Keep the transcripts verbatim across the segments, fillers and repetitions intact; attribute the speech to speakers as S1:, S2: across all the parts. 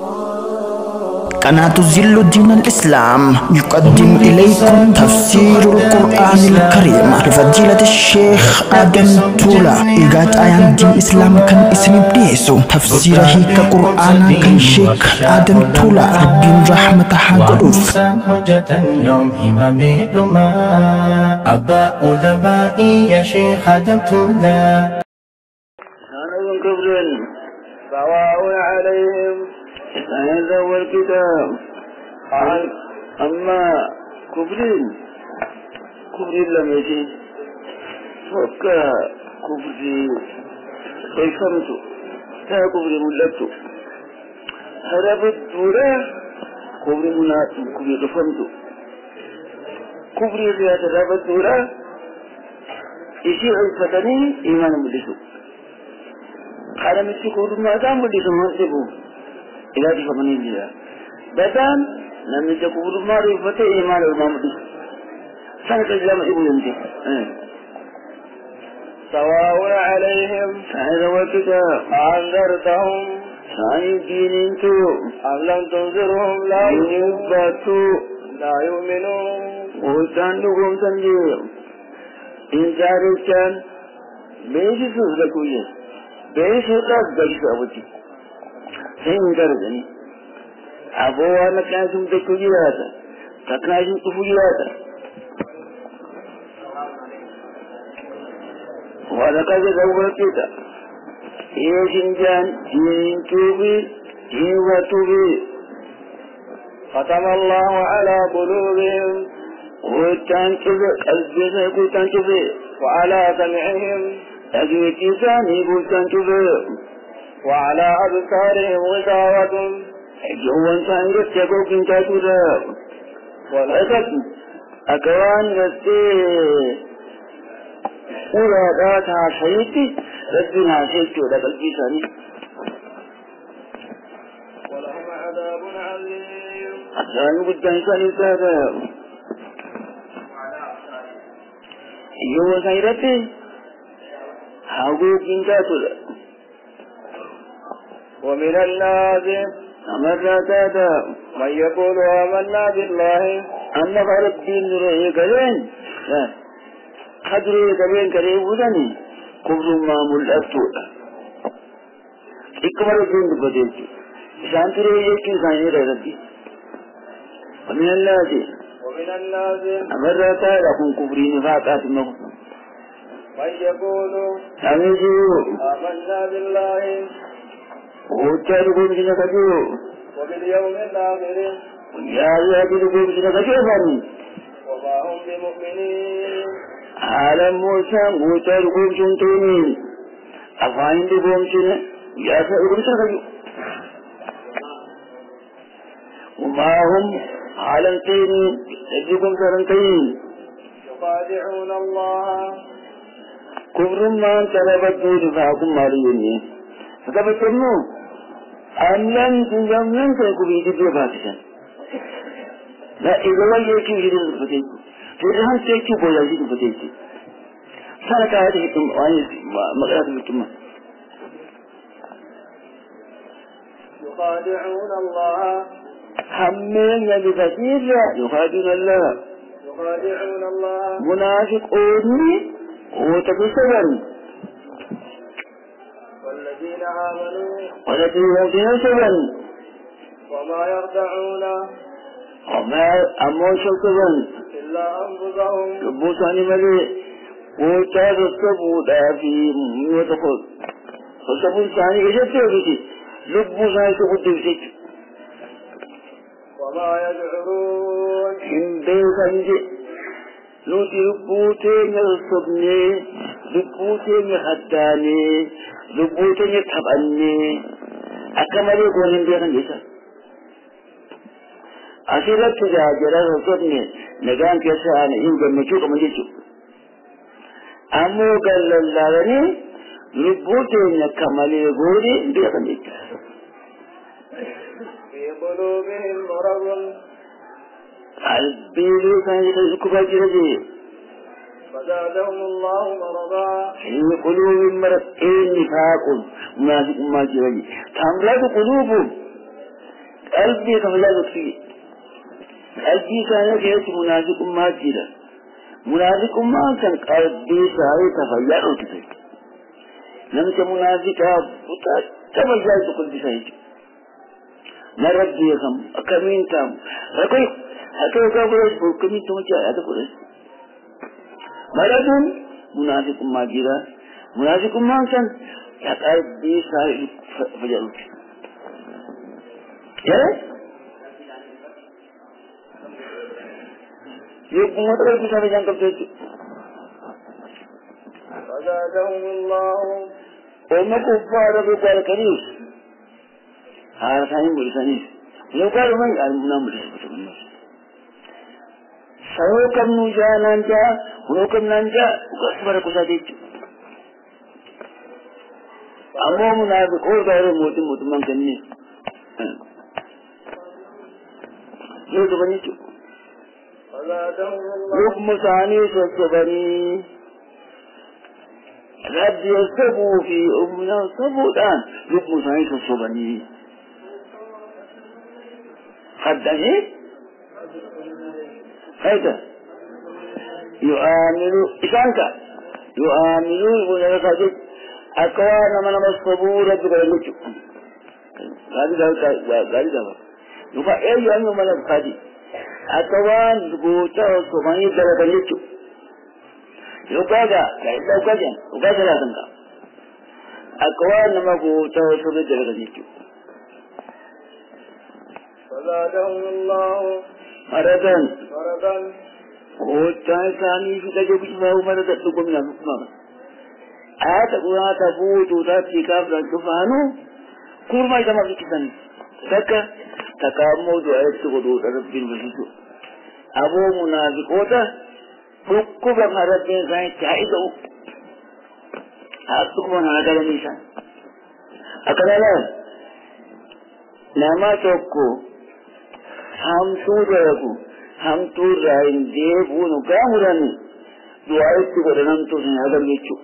S1: قناة ظل الدين الإسلام يقدم إليكم تفسير القرآن الكريم لفضيلة الشيخ آدم تولا. إيجاد آيان دين إسلام كان اسم بنيسو تفسيره كقرآن كان شيخ آدم تولا ربين رحمة حقروف
S2: حجة يوم إمام لما أبا أدبائي يا شيخ آدم تولا.
S3: كانوا كبر سواء عليهم هذا هو الكتاب. أما كفرين كفرين لم يجي فكا كفرين فيفهمتو تا كفرين ملتو هربت دورا كفرين مناتو كفرين فهمتو كفرين رياض هربت دورا إشي عفتني إيمان ملتو قال متى كفر ما دام ملتو مهتبو إذا تفهمني ليه بدان لم يكن ما رفته إيمان المامدي سنة الإسلام ابن ينتهي سواء عليهم هذا الكتاب أنذرتهم ثاني دين انتو أم لم تنذرهم لا يثبتوا لا يؤمنون وتنقم تنجيل إن جارك كان بيجي سوزكوية بيجي سوزك بيجي سوزك سين درجني أبوه أنا كاسم تكوجيلاتا تكاسم تفوجيلاتا وأنا كذا زوجة كذا إيش إنجان إن توبي إن وتوبي ختم الله على قلوبهم وتنكب قلبنا وتنكب وعلى سمعهم أجوتي ثاني وتنكب وعلى أبصارهم غشاوة جوان سانجت يقول كنت ترى ولكن أكوان نسي أولا داتا شيئتي ربنا شيئتي ولك الكيساني ولهم عذاب عليم أسان بالجنسان السادة جوان سانجتي هاقو كنت ترى ومن الناس أمرنا من يقول آمنا بالله أن فرد دين رأي كذين خدري كذين كريم ودني كفر ما ملأتو إكمل الدين بدلتو شانت رأي يكي ساني رأيتي ومن الناس ومن الناس أمرنا لكم كفرين فاقات مغفر من يقول آمنا بالله وتعرفون كنا كذو وباليوم الآخر يا يعرفون كنا كذو فاني وما هم بمؤمنين عالم موسى وتعرفون شنتوني أفاين بهم شنة يا سأقول كذو وما هم عالم تيني يجيكم سرنتين يخادعون الله كفر ما تلبتوا دفاعكم ماليين فكبتنو أملان تنجملان سيكو بيدي بيباتشان لا إذا ويكي بيدي بفتيكو ترهان سيكو بيدي بفتيكو سالك هذه التم مقرات التم يخادعون الله حمين بفتير يخادعون الله يخادعون الله منافق أودني وتكسبن والذين آمنوا والذين ينسبن وما يخدعون وما أمون شكبن إلا أنفسهم لبوسان ملي وتاد السبو دافي وتخذ فالسبو الثاني كشفت وكتي لبوسان سبو دفت وما يدعون إن بيسانجي نوتي لبوتين الصبني لبوتين حداني لبوتين يتحبني أكملي قولين بيغن جيسا أسيرت تجاجرة رسولني نقام كيساني إن جمجو كمان جيسو أمو قال للغني لبوتين يكملي قولين بيغن جيسا في قلوبهم مرض البيلو كان يتذكوا جرجي فزادهم الله مرضا في قلوبهم مرض إيه نفاق منافق ما جرجي تمرض قلوبهم قلبي كفلا فيه قلبي كان كيس منافق ما جيلا منافق ما كان قلبي ساري كفلا وكذا نمت منافق تبجل تقول بسيط ما ربي كم أكمين كم أكوي أكوي كابورس بكمين تومجا هذا كورس مرادون منافق ما جيلا منافق ما كان قلبي ساري فجأة يا يوم ما تقول بسامي جان كبتة
S2: فزادهم الله
S3: وما كفار بقال كنيس هذا ثاني بلسانيس لو قالوا من المنام بلسانيس سوكم نجا نانجا ونوكم نانجا وكسبر كساديت أمو منافق اور غير موت موت من كنيس لو تبنيتو لقم ثاني سبني رب يسبو في أمنا سبو الآن لقم ثاني سبني خدني هذا يؤمن إشانك يؤمن ونرخص أكوان من مسبو رب كرمته غادي ده غادي ده يبقى إيه يؤمن من الخادي أكوان زوجته سبحانه درجته يبقى لا يبقى جن يبقى لا تنقى أكوان ما زوجته سبحانه درجته
S2: فزادهم الله
S3: مرضاً
S2: مرضاً
S3: زوجته ثاني في تجربة ما هو مرض تقوم من المسلم أتقوا تبوت تاتي كابلا سبحانه كورما إذا ما في كذا ذكر تكامو دعاء تقولوا ربين بسيطو أبو منافقوتا بكو بمهربين ساين تعيدو أتكو من هذا النيسان أكرالا نما توقو هم سوريكو هم تور راين ديبو نكامراني دعاء تقولوا نمتو سنهادا ميچو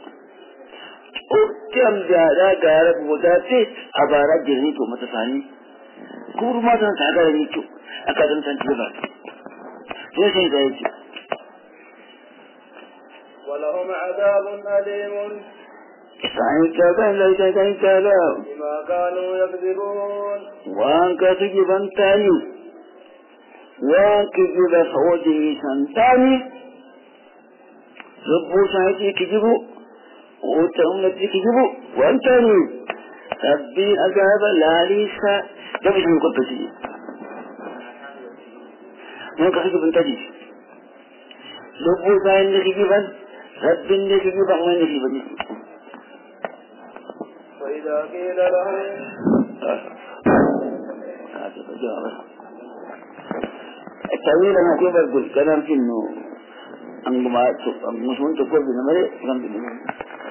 S3: أكام جارا غارب وداتي أبارا جرني تو متساني كورما تان سادا نيچو أكادن تان تبا جيسي جايسي
S2: ولهم عذاب أليم
S3: ساين كابن لا ساين كالا
S2: بما كانوا يكذبون
S3: وانك تجبن تاني وانك تجب خوجه سنتاني ربو سايتي كجبو وتأمتي كجبو وانتاني ربي أذاب لاليسا جبت من قبتي من كسب بنتجي لبو ساين نكجبن رب نكجبن من نكجبن
S2: وإذا قيل لهم
S3: التأويل أنا كيف أقول كلام في إنه أنما مسلم تقول بنمرة كلام بنمرة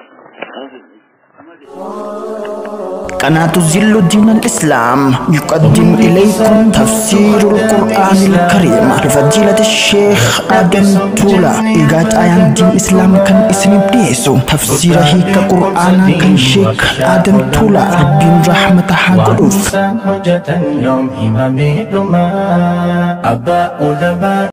S1: قناة ظل الدين الإسلام يقدم إليكم تفسير القرآن الكريم لفضيلة الشيخ آدم تولا إيجاد آيان دين الإسلام كان اسم بليسو تفسيره كقرآن كان شيخ آدم تولا ربين رحمة حقوف
S2: حجة يوم إمامي لما أبا أدبا